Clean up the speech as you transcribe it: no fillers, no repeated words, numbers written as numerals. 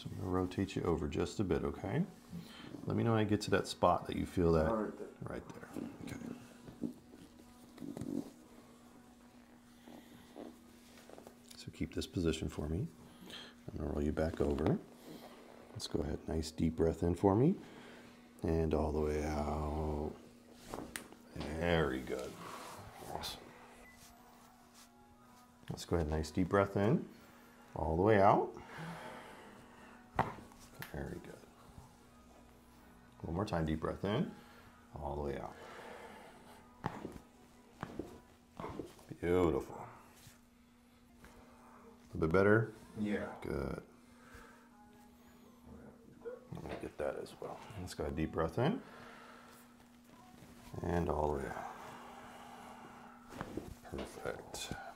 So I'm going to rotate you over just a bit, okay? Let me know when I get to that spot that you feel that right there. Okay. So keep this position for me. I'm going to roll you back over. Let's go ahead. Nice deep breath in for me. And all the way out. Very good. Awesome. Let's go ahead. Nice deep breath in. All the way out. Very good. One more time. Deep breath in. All the way out. Beautiful. A bit better? Yeah. Good. I'm going to get that as well. Let's go ahead, deep breath in. And all the way out. Perfect.